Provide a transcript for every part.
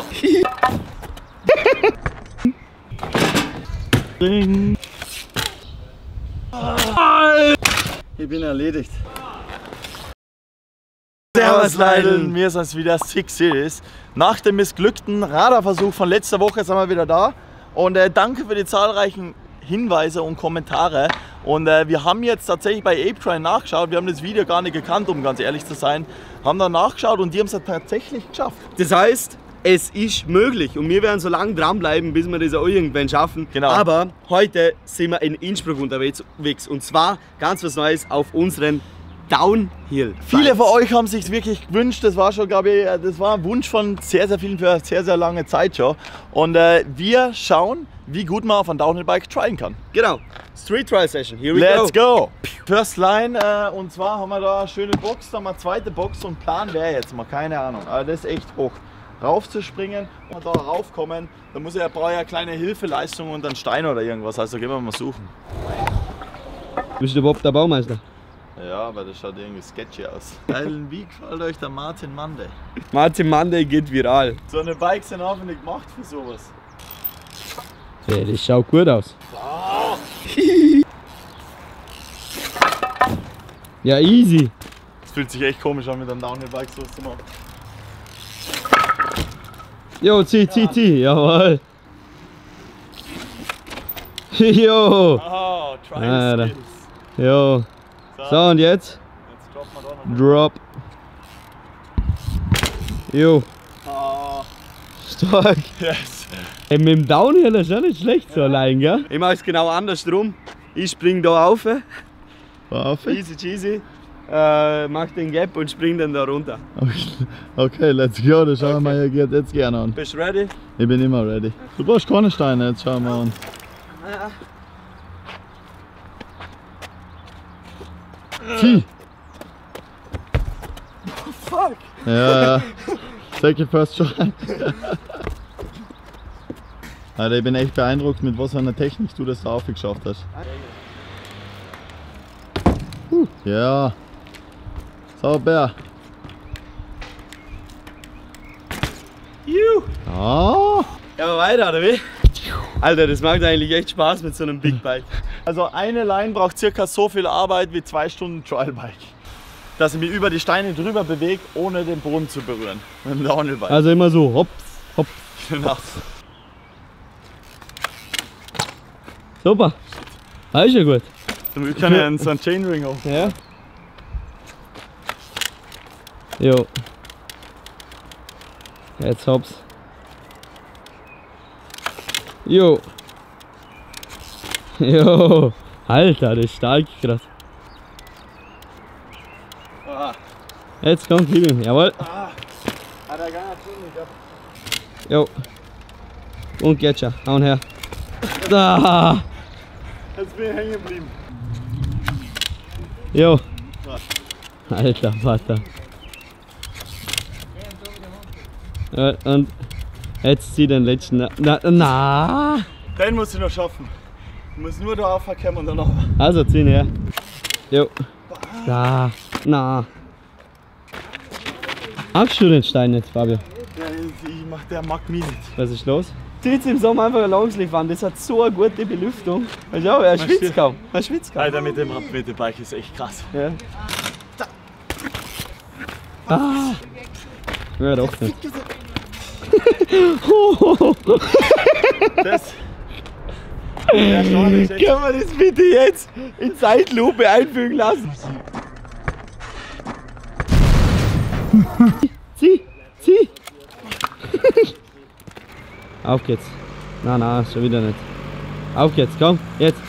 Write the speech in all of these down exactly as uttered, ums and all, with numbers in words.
Ich bin erledigt. Servus Leute, wir sind wieder Six Series. Nach dem missglückten Radarversuch von letzter Woche sind wir wieder da. Und äh, danke für die zahlreichen Hinweise und Kommentare. Und äh, wir haben jetzt tatsächlich bei ApeTry nachgeschaut. Wir haben das Video gar nicht gekannt, um ganz ehrlich zu sein. Haben dann nachgeschaut und die haben es tatsächlich geschafft. Das heißt, es ist möglich und wir werden so lange dranbleiben, bis wir das auch irgendwann schaffen. Genau. Aber heute sind wir in Innsbruck unterwegs und zwar ganz was Neues auf unseren Downhill. Viele von euch haben sich wirklich gewünscht, das war schon, glaube ich, das war ein Wunsch von sehr, sehr vielen für sehr, sehr lange Zeit schon. Und äh, wir schauen, wie gut man auf einem Downhill-Bike tryen kann. Genau, Street Trial Session, here we Let's go. go! First Line, äh, und zwar haben wir da eine schöne Box, dann haben wir eine zweite Box und Plan wäre jetzt mal, keine Ahnung, aber das ist echt hoch. Raufzuspringen und da raufkommen, da muss er, brauche ja eine kleine Hilfeleistung und einen Stein oder irgendwas, also gehen wir mal suchen. Bist du überhaupt der Baumeister? Ja, aber das schaut irgendwie sketchy aus. Wie gefällt euch der Martin Monday? Martin Monday geht viral. So eine Bikes sind hoffentlich gemacht für sowas. Ja, das schaut gut aus. Oh. Ja, easy. Es fühlt sich echt komisch an, mit einem Downhill-Bike sowas zu machen. Jo, zieh, zieh, ja. zieh, jawohl. Jo. Oh, Trial Skills. Jo. So. so, und jetzt? Jetzt droppen wir da noch. Drop. Jo. Oh. Stark. Yes. Hey, mit dem Downhill ist ja nicht schlecht so allein, gell? Ich mache es genau andersrum. Ich spring da rauf. Rauf? Easy cheesy. Äh, mach den Gap und spring dann da runter. Okay, okay, let's go, das schauen wir okay. mal jetzt gerne an. Bist du ready? Ich bin immer ready. Du brauchst keine Steine, jetzt schauen wir an. Ja. Zieh! Oh, fuck! Ja, ja. Second first try. Alter, ich bin echt beeindruckt, mit was für einer Technik du das da aufgeschafft hast. Uh, ja. Sauber. Juhu. Oh. Ja, aber weiter, oder wie? Alter, das macht eigentlich echt Spaß mit so einem Big Bike. Also eine Line braucht circa so viel Arbeit wie zwei Stunden Trial Bike. Dass ich mich über die Steine drüber bewege, ohne den Boden zu berühren. Mit dem Downhill Bike. Also immer so hopp, hopp. Genau. Super. Das ist ja gut. Wir können ja so einen Chainring hoch. Ja. Jo. Jetzt hops. Jo. Jo. Alter, das ist stark krass. Ah. Jetzt kommt Himmel. Jawohl. Ah. Hat er gar nicht tun, Jo. Und geht schon. Hauen her. Da. Jetzt bin ich hängen geblieben. Jo. Alter Vater. Ja, und jetzt zieh den letzten. Na, na. Den muss ich noch schaffen. Ich muss nur da aufkommen und dann noch. Also zieh ihn her. Jo. Da. Na. Magst du den Stein nicht, Fabio? Ja, ich mach, der mag mich nicht. Was ist los? Zieht im Sommer einfach ein Longsleeve an, das hat so eine gute Belüftung. Schau, er schwitzt kaum. Er schwitzt kaum. Alter, mit dem, mit dem Bike ist echt krass. Ja. Ah. Ja, doch nicht. Das. Ja, schon, das können wir das bitte jetzt in Zeitlupe einfügen lassen? Zieh, zieh. Auf geht's. Na, na, schon wieder nicht. Auf geht's, komm, jetzt.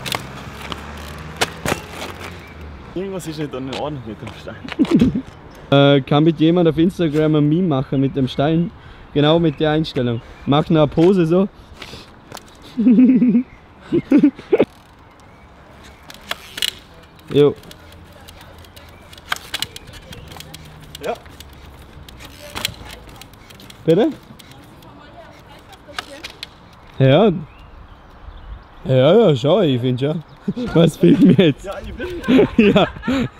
Irgendwas ist nicht in Ordnung mit dem Stein. äh, kann mit jemand auf Instagram ein Meme machen mit dem Stein? Genau mit der Einstellung. Mach eine Pose so. Jo. Ja. Bitte? Ja. Ja, ja, schau, ich finde schon. Was fehlt mir jetzt? Ja, ich bin. Ja.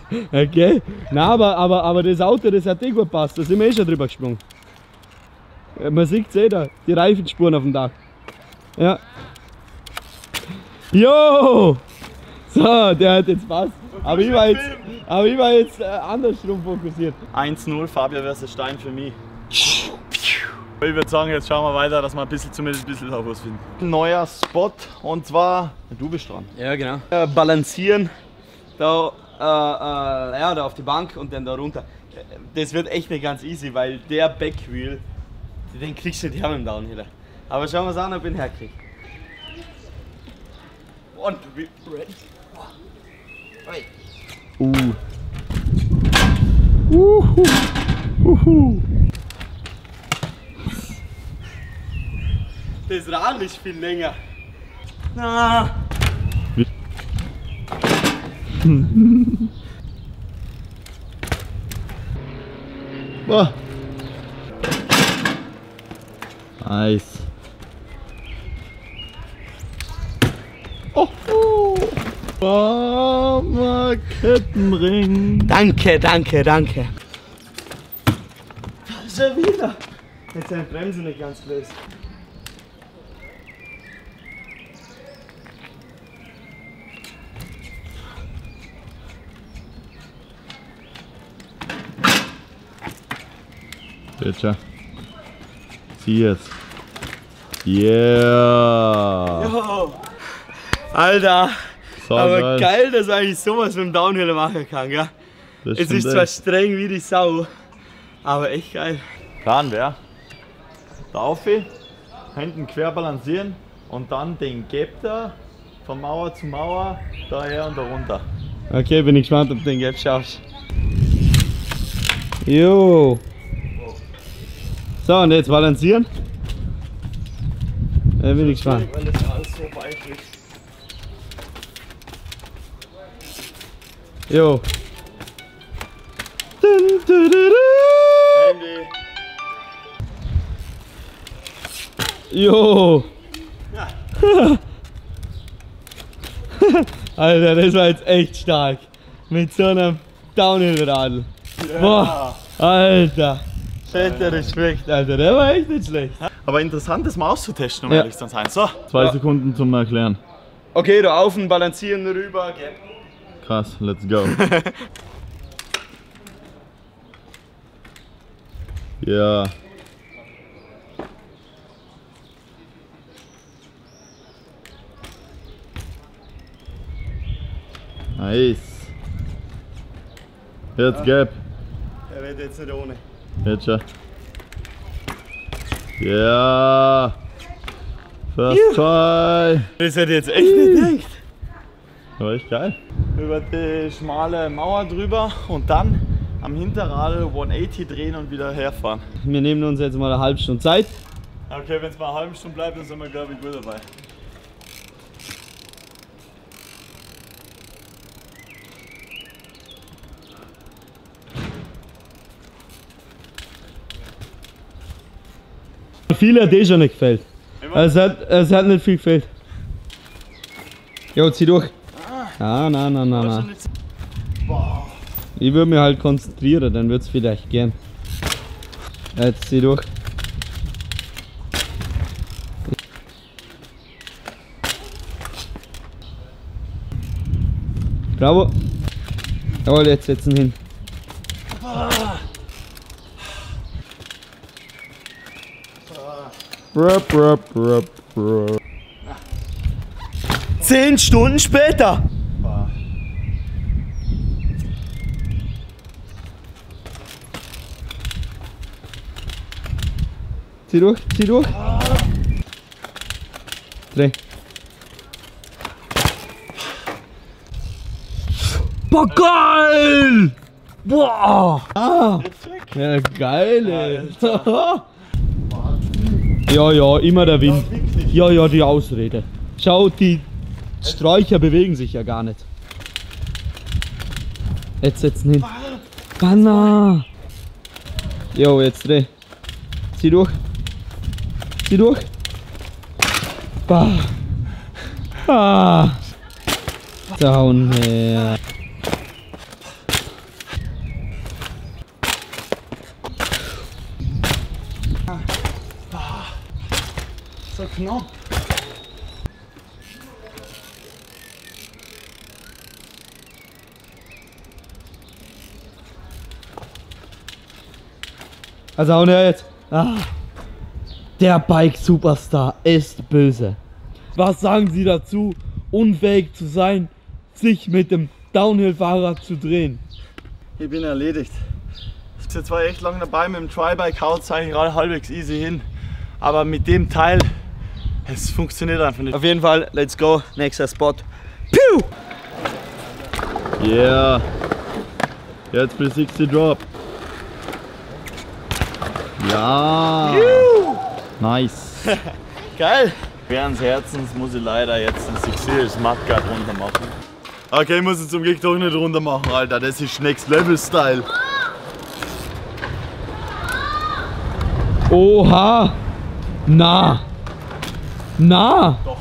Okay. Na, aber, aber, aber das Auto, das hat eh gut passt. Da sind wir eh schon drüber gesprungen. Man sieht es eh da, die Reifenspuren auf dem Dach. Ja. Jo! So, der hat jetzt was. Aber ich war jetzt, aber ich war jetzt äh, andersrum fokussiert. eins null Fabio versus Stein für mich. Ich würde sagen, jetzt schauen wir weiter, dass wir ein bisschen, zumindest ein bisschen was finden. Neuer Spot und zwar, du bist dran. Ja, genau. Äh, balancieren, da, äh, äh, ja, da auf die Bank und dann da runter. Das wird echt nicht ganz easy, weil der Backwheel, den kriegst du nicht her mit dem Downhiller. Aber schauen wir uns an, ob ich ihn herkriege. Und ready. Uh. Uhu. Uhu. Das Rad ist viel länger. Na. Boah. Nice. Oh, oh. Warmer Kettenring. Danke, danke, danke. Schon wieder. Jetzt seine Bremse nicht ganz löst. Bitte. Zieh jetzt. Yeah. Jo. Alter. So aber geil. geil, dass man eigentlich sowas mit dem Downhill machen kann, gell? Das Es ist stimmt zwar echt. streng wie die Sau, aber echt geil. Plan wäre, da auf, hinten quer balancieren und dann den Gap da von Mauer zu Mauer, daher und da runter. Okay, bin ich gespannt, ob du den Gap schaffst. Jo. So, und jetzt balancieren. Da bin ich gespannt. Weil das alles so weich ist. Jo. Dun, du, du, du. Handy. Jo. Alter, das war jetzt echt stark. Mit so einem Downhill-Radl. Ja. Boah, Alter. Fetter Respekt, Alter. Der war echt nicht schlecht. Aber interessant, das mal auszutesten, um Ja. ehrlich zu sein. So, zwei Ja. Sekunden zum Erklären. Okay, da auf und balancieren rüber. Gap. Krass, let's go. Ja. Nice. Jetzt Gap. Der wird jetzt nicht ohne. Jetzt schon. Ja. First try. Das hätte ich jetzt echt nicht gedacht. War echt geil. Über die schmale Mauer drüber und dann am Hinterrad hundertachtzig drehen und wieder herfahren. Wir nehmen uns jetzt mal eine halbe Stunde Zeit. Okay, wenn es mal eine halbe Stunde bleibt, dann sind wir, glaube ich, gut dabei. Viel hat eh schon nicht gefällt. Es hat, es hat nicht viel gefällt. Jo, zieh durch. Ah, na, na, na, na. Ich würde mich halt konzentrieren, dann wird es vielleicht gern. Jetzt zieh durch. Bravo. Jawohl, jetzt setzen hin. Rup, rup, rup, rup. Zehn Stunden später. Zieh durch, zieh durch. Dreh. Boah, geil! Boah! Ah. Ja, geil, ey. Ja, ja, immer der Wind. Ja, ja, die Ausrede. Schau, die Sträucher bewegen sich ja gar nicht. Jetzt setzen hin. Banner! Jo, jetzt dreh. Zieh durch. Zieh durch. Bah. Ah. Down her. So knapp. Also auch nicht jetzt. Ah, der Bike-Superstar ist böse. Was sagen Sie dazu, unfähig zu sein, sich mit dem Downhill-Fahrrad zu drehen? Ich bin erledigt. Ich bin jetzt zwar echt lange dabei, mit dem Tri-Bike haut es eigentlich gerade halbwegs easy hin. Aber mit dem Teil, es funktioniert einfach nicht. Auf jeden Fall, let's go, nächster Spot. Piu! Yeah. Jetzt für sechzig Drop. Ja. Juhu. Nice. Geil. Während des Herzens muss ich leider jetzt ein sechzig Mudguard runter machen. Okay, ich muss jetzt zum Glück doch nicht runter machen, Alter. Das ist Next Level Style. Oha! Na! Na! Doch.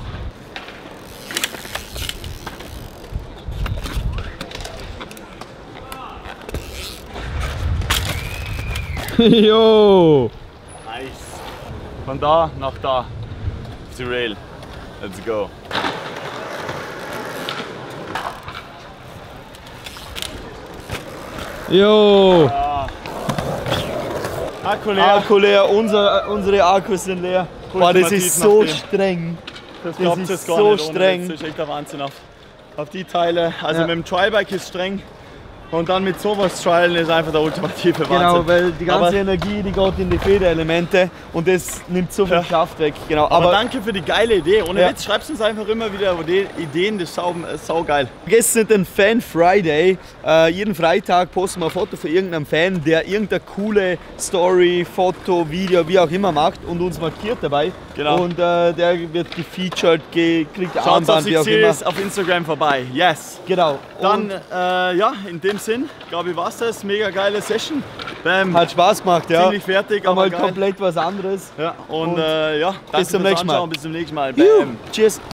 Jo! Nice. Von da nach da. Auf die Rail. Let's go. Jo! Ja. Akku leer. Akku leer, unser, unsere Akkus sind leer. Boah, das ist so streng. Das, das ist ist gar so nicht streng. Das ist echt der Wahnsinn auf, auf die Teile. Also Ja. mit dem Tri-Bike ist streng. Und dann mit sowas trialen ist einfach der ultimative Wahnsinn. Genau, weil die ganze aber, Energie, die geht in die Federelemente und das nimmt so viel Ja. Kraft weg. Genau, aber, aber danke für die geile Idee. Ohne Ja. Witz, schreibst uns einfach immer wieder die Ideen, das ist sau, sau geil. vergesst nicht den Fan Friday. Äh, jeden Freitag posten wir ein Foto von irgendeinem Fan, der irgendeine coole Story, Foto, Video, wie auch immer macht und uns markiert dabei. Genau. Und äh, der wird gefeatured, ge kriegt Schaut auf Armband, wie auch immer. Six auf Instagram vorbei. Yes. Genau. Dann, Und äh, ja, in dem Sinn, glaube ich, war's das. Mega geile Session. Bam. hat Spaß gemacht, ja. Ziemlich fertig, aber Mal geil. komplett was anderes. Ja, und, Und äh, ja, danke bis zum fürs nächsten Mal. Anschauen. Bis zum nächsten Mal. Juhu. Bam. Cheers.